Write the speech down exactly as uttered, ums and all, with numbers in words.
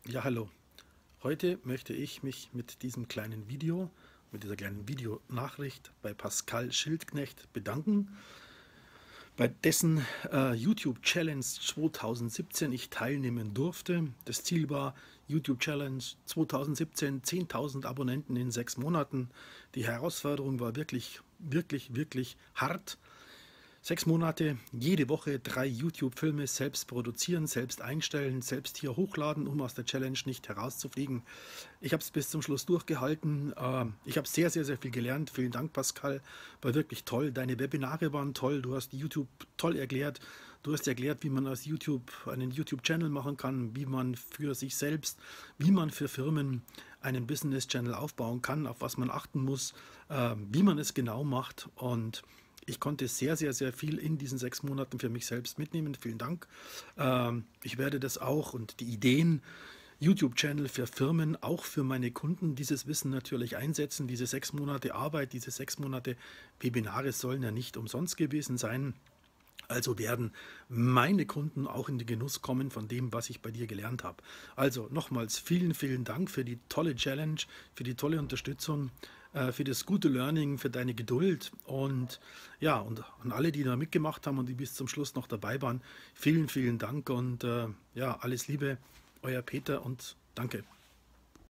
Ja, hallo. Heute möchte ich mich mit diesem kleinen Video, mit dieser kleinen Videonachricht bei Pascal Schildknecht bedanken, bei dessen äh, YouTube Challenge zweitausendsiebzehn ich teilnehmen durfte. Das Ziel war YouTube Challenge zweitausendsiebzehn, zehntausend Abonnenten in sechs Monaten. Die Herausforderung war wirklich, wirklich, wirklich hart. Sechs Monate, jede Woche drei YouTube-Filme selbst produzieren, selbst einstellen, selbst hier hochladen, um aus der Challenge nicht herauszufliegen. Ich habe es bis zum Schluss durchgehalten. Ähm, Ich habe sehr, sehr, sehr viel gelernt. Vielen Dank, Pascal. War wirklich toll. Deine Webinare waren toll. Du hast YouTube toll erklärt. Du hast erklärt, wie man aus YouTube einen YouTube-Channel machen kann, wie man für sich selbst, wie man für Firmen einen Business-Channel aufbauen kann, auf was man achten muss, äh, wie man es genau macht. Und ich konnte sehr, sehr, sehr viel in diesen sechs Monaten für mich selbst mitnehmen. Vielen Dank. Ähm, ich werde das auch und die Ideen, YouTube-Channel für Firmen, auch für meine Kunden, dieses Wissen natürlich einsetzen. Diese sechs Monate Arbeit, diese sechs Monate Webinare sollen ja nicht umsonst gewesen sein. Also werden meine Kunden auch in den Genuss kommen von dem, was ich bei dir gelernt habe. Also nochmals vielen, vielen Dank für die tolle Challenge, für die tolle Unterstützung, äh, für das gute Learning, für deine Geduld und ja, und an alle, die da mitgemacht haben und die bis zum Schluss noch dabei waren, vielen, vielen Dank und äh, ja, alles Liebe, euer Peter und danke.